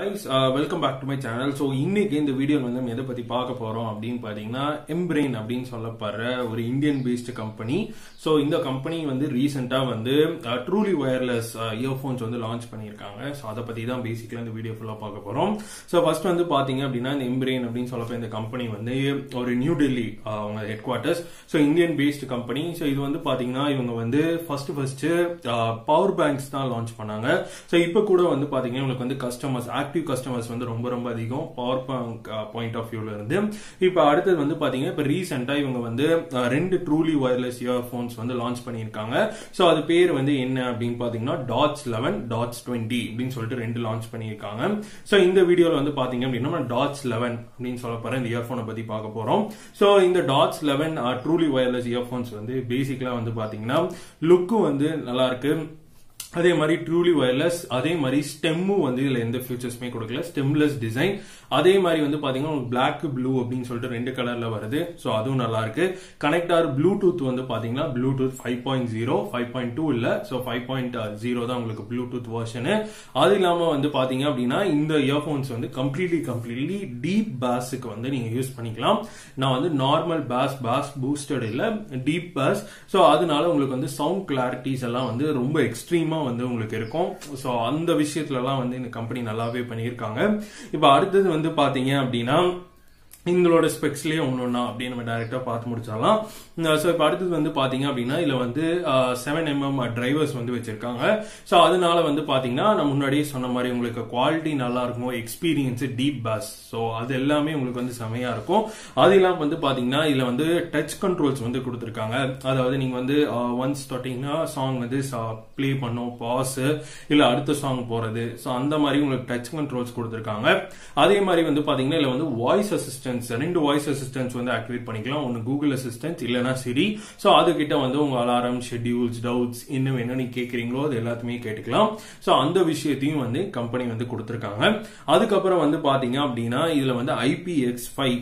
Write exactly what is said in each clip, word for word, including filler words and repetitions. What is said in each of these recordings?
guys, uh, welcome back to my channel. So இன்னைக்கு இந்த video வந்து நம்ம எதை பத்தி பார்க்க போறோம் அப்படின்னு பாத்தீங்கன்னா எம்பிரெயின் அப்படின்னு சொல்லப்படுற ஒரு இந்தியன் பேஸ்ட் கம்பெனி. ஸோ இந்த கம்பெனி வந்து ரீசெண்டா வந்து ட்ரூலி வயர்லெஸ் இயர்போன்ஸ் வந்து லான்ச் பண்ணியிருக்காங்க. ஸோ அதை பத்தி தான் பேசிக்கலா இந்த வீடியோ ஃபுல்லா பார்க்க போறோம். ஸோ ஃபர்ஸ்ட் வந்து பாத்தீங்க அப்படின்னா இந்த எம்பிரெயின் அப்படின்னு சொல்லப்போ இந்த கம்பெனி வந்து ஒரு நியூ டெல்லி அவங்க headquarters. So Indian based company. So இது வந்து பாத்தீங்கன்னா இவங்க வந்து ஃபர்ஸ்ட் ஃபர்ஸ்ட் பவர் பேங்க்ஸ் தான் லான்ச் பண்ணாங்க. ஸோ இப்போ கூட வந்து பாத்தீங்கன்னா உங்களுக்கு வந்து கஸ்டமர்ஸ் ஆக்டிவ் கஸ்டமர்ஸ் வந்து ரொம்ப ரொம்ப அதிகம் பவர் பேங்க் பாயிண்ட் ஆஃப் வியூல இருந்து. இப்ப அடுத்தது வந்து பாத்தீங்கன்னா இப்ப ரீசெண்டா இவங்க வந்து ரெண்டு ட்ரூலி வயர்லெஸ் இயர்போன்ஸ் வந்து லான்ச் பண்ணிருக்காங்க. சோ அது பேர் வந்து என்ன அப்படின்னு பாத்தீங்கன்னா டாட்ஸ் லெவன் டாட்ஸ் டுவெண்ட்டி அப்படின்னு சொல்லிட்டு ரெண்டு லான்ச் பண்ணிருக்காங்க. சோ இந்த வீடியோல வந்து பாத்தீங்க அப்படின்னா டாட்ஸ் லெவன் அப்படின்னு சொல்ல போற இந்த இயர்போனை பத்தி பார்க்க போறோம். சோ இந்த Dots eleven truly wireless earphones வந்து பேசிக்கலா வந்து பாத்தீங்கன்னா லுக்கும் வந்து நல்லா இருக்கு. அதே மாதிரி ட்ரூலி வயர்லெஸ், அதே மாதிரி ஸ்டெம்மும் வந்து இதுல எந்த ஃபியூச்சர்ஸ்மே கொடுக்கல, ஸ்டெம்லெஸ் டிசைன். அதே மாதிரி வந்து பாத்தீங்கன்னா பிளாக் ப்ளூ அப்படின்னு சொல்லிட்டு ரெண்டு கலர்ல வருது. சோ அதுவும் நல்லா இருக்கு. கனெக்டார் ப்ளூடூத் வந்து பாத்தீங்கன்னா Bluetooth five point zero five point two இல்ல, சோ ஃபைவ் பாயிண்ட் ஜீரோ தான் உங்களுக்கு ப்ளூடூத் வெர்ஷனு. அது இல்லாம வந்து பாத்தீங்க அப்படின்னா இந்த இயர்போன்ஸ் வந்து கம்ப்ளீட்லி கம்ப்ளீட்லி டீப் பாஸுக்கு வந்து நீங்க யூஸ் பண்ணிக்கலாம். நான் வந்து நார்மல் பாஸ் பாஸ் பூஸ்டட் இல்ல, டீப் பாஸ். சோ அதனால உங்களுக்கு வந்து சவுண்ட் கிளாரிட்டிஸ் எல்லாம் வந்து ரொம்ப எக்ஸ்ட்ரீமா வந்து உங்களுக்கு இருக்கும். சோ அந்த விஷயத்துல எல்லாம் வந்து இந்த கம்பெனி நல்லாவே பண்ணியிருக்காங்க. இப்ப அடுத்தது வந்து பாத்தீங்க அப்படின்னா எங்களோட ஸ்பெக்ஸ்லயே ஒன்னொன்னா அப்படியே நம்ம டைரக்டா பார்த்து முடிச்சிடலாம். சோ இப்ப அடுத்தது வந்து பாத்தீங்க அப்படின்னா இதுல வந்து செவன் எம்எம் டிரைவர்ஸ் வந்து வச்சிருக்காங்க. சோ அதனால வந்து பாத்தீங்கன்னா நான் முன்னாடியே சொன்ன மாதிரி உங்களுக்கு குவாலிட்டி நல்லா இருக்கும், எக்ஸ்பீரியன்ஸ், டீப் பாஸ். சோ அது எல்லாமே உங்களுக்கு வந்து செமையா இருக்கும். அது இல்லாம வந்து பாத்தீங்கன்னா இதுல வந்து டச் கண்ட்ரோல்ஸ் வந்து கொடுத்திருக்காங்க. அதாவது நீங்க வந்து ஒன்ஸ் தொட்டீங்கன்னா சாங் வந்து பிளே பண்ணும், பாஸ் இல்ல அடுத்த சாங் போறது. சோ அந்த மாதிரி உங்களுக்கு டச் கண்ட்ரோல்ஸ் கொடுத்திருக்காங்க. அதே மாதிரி வந்து பாத்தீங்கன்னா இதுல வந்து வாய்ஸ் அசிஸ்டன்ட் ரெண்டு வாய்ஸ் அசிஸ்டன்ஸ் வந்து ஆக்டிவேட் பண்ணிக்கலாம். ஒன்னு கூகுள் அசிஸ்டன்ட் இல்லனா சிரி. சோ அது கிட்ட வந்து உங்க அலாரம், ஷெட்யூல்ஸ், டவுட்ஸ் என்ன வேணும் நீங்க கேக்குறீங்களோ அது எல்லாத்தையுமே கேட்டுக்கலாம். சோ அந்த விஷயத்தையும் வந்து கம்பெனி வந்து கொடுத்திருக்காங்க. அதுக்கப்புறம் வந்து பாத்தீங்க அப்படின்னா இதுல வந்து ஐ பி எக்ஸ் ஃபைவ்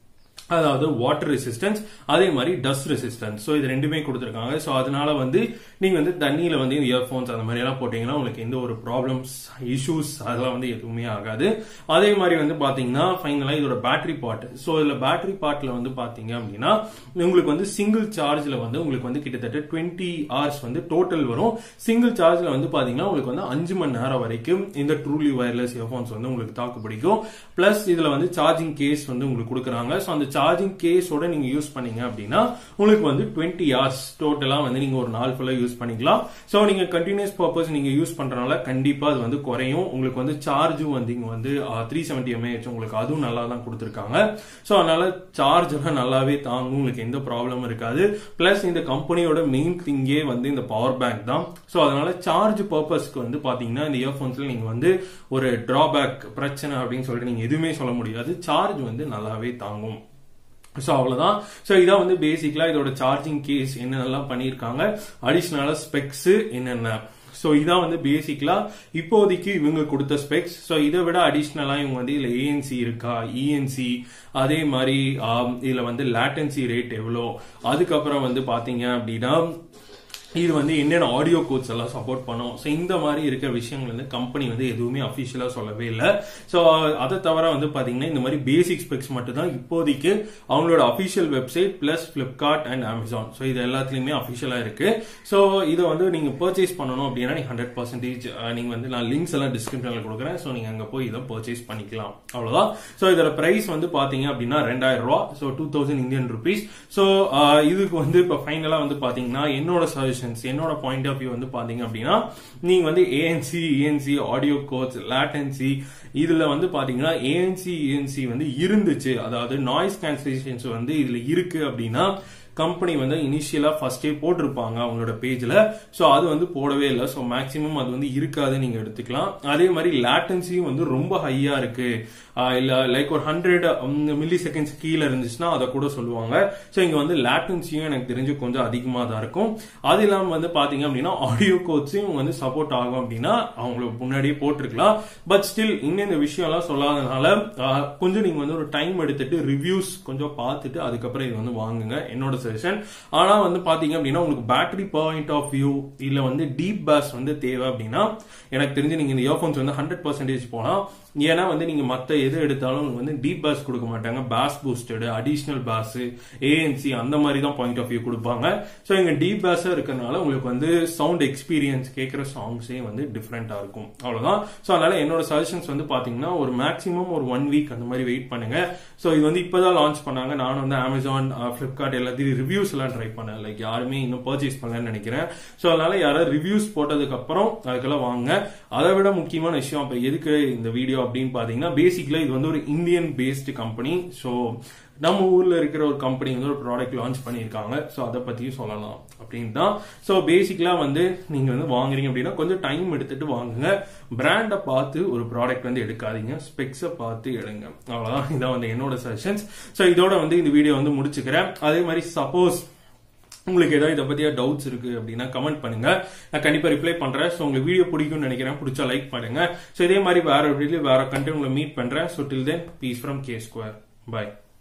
அதாவது வாட்டர் ரெசிஸ்டன்ஸ், அதே மாதிரி டஸ்ட் ரெசிஸ்டன்ஸ். சோ இது ரெண்டுமே கொடுத்திருக்காங்க. சோ அதனால வந்து நீங்க வந்து தண்ணியில வந்து இயர்போன்ஸ் அந்த மாதிரி எல்லாம் போட்டீங்கன்னா உங்களுக்கு எந்த ஒரு ப்ராப்ளம்ஸ், இஷ்யூஸ் அதெல்லாம் வந்து எதுவுமே ஆகாது. அதே மாதிரி வந்து பாத்தீங்கன்னா ஃபைனலா இதோட பேட்டரி பார்ட். சோ இதுல பேட்டரி பார்ட்ல வந்து பாத்தீங்க அப்படின்னா உங்களுக்கு வந்து சிங்கிள் சார்ஜ்ல வந்து உங்களுக்கு வந்து கிட்டத்தட்ட டுவெண்ட்டி ஹவர்ஸ் வந்து டோட்டல் வரும். சிங்கிள் சார்ஜ்ல வந்து பாத்தீங்கன்னா உங்களுக்கு வந்து அஞ்சு மணி நேரம் வரைக்கும் இந்த ட்ரூலி வயர்லெஸ் இயர்போன்ஸ் வந்து உங்களுக்கு தாக்கு பிடிக்கும். பிளஸ் இதுல வந்து சார்ஜிங் கேஸ் வந்து உங்களுக்கு கொடுக்குறாங்க. சோ அந்த சார்ஜிங் கேஸோட நீங்க யூஸ் பண்ணீங்க அப்படின்னா உங்களுக்கு வந்து டுவெண்ட்டி ஹவர்ஸ் டோட்டலா வந்து நீங்க ஒரு நாள் ஃபுல்லா யூஸ் பண்ணிக்கலாம். சோ நீங்க கண்டினியூஸ் பர்பஸ் நீங்க யூஸ் பண்றதுனால கண்டிப்பா அது வந்து குறையும். உங்களுக்கு வந்து சார்ஜும் வந்து இங்க வந்து த்ரீ செவன்டி எம்ஏஹெச் உங்களுக்கு அதுவும் நல்லா தான் கொடுத்திருக்காங்க. சோ அதனால சார்ஜ் எல்லாம் நல்லாவே தாங்கும், உங்களுக்கு எந்த ப்ராப்ளமும் இருக்காது. பிளஸ் இந்த கம்பெனியோட மெயின் திங்கே வந்து இந்த பவர் பேங்க் தான். சோ அதனால சார்ஜ் பர்பஸ்க்கு வந்து பாத்தீங்கன்னா இந்த இயர்போன்ஸ்ல நீங்க வந்து ஒரு டிராபேக் பிரச்சனை அப்படின்னு சொல்லிட்டு நீங்க எதுவுமே சொல்ல முடியாது. சார்ஜ் வந்து நல்லாவே தாங்கும். சோ அவ்வளவுதான். சோ இதான் வந்து பேசிக்கலா இதோட சார்ஜிங் கேஸ் என்னென்னலாம் பண்ணிருக்காங்க, அடிஷனலா ஸ்பெக்ஸ் என்னென்ன. சோ இதான் வந்து பேசிக்கலா இப்போதைக்கு இவங்க கொடுத்த ஸ்பெக்ஸ். சோ இதை விட அடிஷனலா இவங்க வந்து இதுல ஏஎன்சி இருக்கா, இஎன்சி, அதே மாதிரி இதுல வந்து லேட்டன்சி ரேட் எவ்வளோ, அதுக்கப்புறம் வந்து பாத்தீங்க அப்படின்னா இது வந்து என்னென்ன ஆடியோ கோட்ஸ் எல்லாம் சப்போர்ட் பண்ணும். சோ இந்த மாதிரி இருக்கிற விஷயங்கள் வந்து கம்பெனி வந்து எதுவுமே அபிஷியலா சொல்லவே இல்லை. சோ அதை தவிர வந்து பாத்தீங்கன்னா இந்த மாதிரி பேசிக் ஸ்பெக்ஸ் மட்டும் தான் இப்போதைக்கு அவங்களோட official website plus Flipkart and Amazon. So இது எல்லாத்துலயுமே அபிஷியலா இருக்கு. சோ இதை வந்து நீங்க பர்ச்சேஸ் பண்ணணும் அப்படின்னா நீங்க ஹண்ட்ரட் பர்சன்டேஜ் நீங்க வந்து நான் லிங்க்ஸ் எல்லாம் டிஸ்கிரிப்ஷன்ல கொடுக்குறேன். சோ நீங்க அங்க போய் இதை பர்ச்சேஸ் பண்ணிக்கலாம். அவ்வளவுதான். சோ இதோட பிரைஸ் வந்து பாத்தீங்க அப்படின்னா ரெண்டாயிரம் ரூபாய். So two thousand Indian rupees. So இதுக்கு வந்து இப்ப ஃபைனலா வந்து பாத்தீங்கன்னா என்னோட சஜஷன், என்னோட பாயிண்ட் ஆஃப் வியூ வந்து பாத்தீங்க அப்படின்னா நீங்க வந்து ANC, ENC, audio codes, latency இதுல வந்து பாத்தீங்கன்னா ஏஎன்சி, இஎன்சி வந்து இருந்துச்சு, அதாவது நாய்ஸ் கேன்சலேஷன்ஸ் வந்து இதுல இருக்கு அப்படின்னா கம்பெனி வந்து இனிஷியலா ஃபர்ஸ்டே போட்டிருப்பாங்க அவங்களோட பேஜ்ல. சோ அது வந்து போடவே இல்லை. சோ மேக்சிமம் அது வந்து இருக்காது நீங்க எடுத்துக்கலாம். அதே மாதிரி லேட்டன்சியும் வந்து ரொம்ப ஹையா இருக்கு, இல்ல லைக் ஒரு ஹண்ட்ரட் மில்லி செகண்ட்ஸ் கீழே இருந்துச்சுன்னா அதை கூட சொல்லுவாங்க. சோ இங்க வந்து லேட்டன்சியும் எனக்கு தெரிஞ்சு கொஞ்சம் அதிகமா தான் இருக்கும். அது இல்லாம வந்து பாத்தீங்க அப்படின்னா ஆடியோ கோட்ஸையும் வந்து சப்போர்ட் ஆகும் அப்படின்னா அவங்களுக்கு முன்னாடியே போட்டிருக்கலாம். பட் ஸ்டில் இன்னும் இந்த விஷயம் எல்லாம் சொல்லாதனால கொஞ்சம் நீங்க வந்து ஒரு டைம் எடுத்துட்டு ரிவ்யூஸ் கொஞ்சம் பார்த்துட்டு அதுக்கப்புறம் இது வந்து வாங்குங்க, என்னோட சஜஷன். ஆனா வந்து பாத்தீங்க அப்படின்னா உங்களுக்கு பேட்டரி பாயிண்ட் ஆஃப் வியூ இல்ல வந்து டீப் பாஸ் வந்து தேவை அப்படின்னா எனக்கு தெரிஞ்சு நீங்க இந்த இயர்போன்ஸ் வந்து ஹண்ட்ரட் பர்சன்டேஜ் போனா ஏன்னா வந்து நீங்க மத்த எது எடுத்தாலும் வந்து டீப் பாஸ் கொடுக்க மாட்டாங்க, bass boosted, additional bass, ANC அந்த மாதிரி தான் பாயிண்ட் ஆஃப் வியூ கொடுப்பாங்க. ஸோ இங்க டீப் பாஸா இருக்கிறதுனால உங்களுக்கு வந்து சவுண்ட் எக்ஸ்பீரியன்ஸ் கேட்கிற சாங்ஸே வந்து டிஃப்ரெண்டா இருக்கும், அவ்வளவுதான். ஸோ அதனால என்னோட சஜஷன்ஸ் வந்து பாத்தீங்கன்னா ஒரு மேக்ஸிமம் ஒரு ஒன் வீக் அந்த மாதிரி வெயிட் பண்ணுங்க. ஸோ இது வந்து இப்பதான் லான்ச் பண்ணாங்க. நானும் வந்து அமேசான், பிளிப்கார்ட் எல்லாத்தையும் ரிவ்யூஸ் எல்லாம் ட்ரை பண்ணேன். லைக் யாருமே இன்னும் பர்ச்சேஸ் பண்ணலன்னு நினைக்கிறேன். ஸோ அதனால யாராவது ரிவ்யூஸ் போட்டதுக்கு அப்புறம் அதுக்கெல்லாம் வாங்க. அதை விட முக்கியமான விஷயம் அப்ப எதுக்கு இந்த வீடியோ அப்படின்னு பாத்தீங்கன்னா, பேசிக்கலா இது வந்து ஒரு இந்தியன் பேஸ்டு கம்பெனி. ஸோ நம்ம ஊர்ல இருக்கிற ஒரு கம்பெனி வந்து ஒரு ப்ராடக்ட் லான்ச் பண்ணியிருக்காங்க. ஸோ அதை பத்தியும் சொல்லலாம் அப்படின்னு தான். ஸோ பேசிக்கலா வந்து நீங்க வந்து வாங்குறீங்க அப்படின்னா கொஞ்சம் டைம் எடுத்துட்டு வாங்குங்க. பிராண்டை பார்த்து ஒரு ப்ராடக்ட் வந்து எடுக்காதீங்க, ஸ்பெக்ஸை பார்த்து எடுங்க, அவ்வளவுதான். இதான் வந்து என்னோட சஜஷன்ஸ். ஸோ இதோட வந்து இந்த வீடியோ வந்து முடிச்சுக்கிறேன். அதே மாதிரி சப்போஸ் உங்களுக்கு ஏதாவது இதை பத்தியா டவுட்ஸ் இருக்கு அப்படின்னா கமெண்ட் பண்ணுங்க, நான் கண்டிப்பா ரிப்ளை பண்றேன். ஸோ உங்களுக்கு வீடியோ பிடிக்கும்னு நினைக்கிறேன், பிடிச்சா லைக் பண்ணுங்க. ஸோ இதே மாதிரி வேற வீடியோ வேற கண்டென்ட் உங்களை மீட் பண்றேன். So till then peace from K square. Bye.